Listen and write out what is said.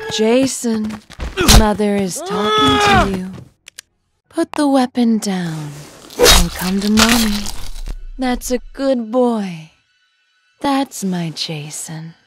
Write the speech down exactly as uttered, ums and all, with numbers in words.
Jason, Mother is talking to you. Put the weapon down and come to Mommy. That's a good boy. That's my Jason.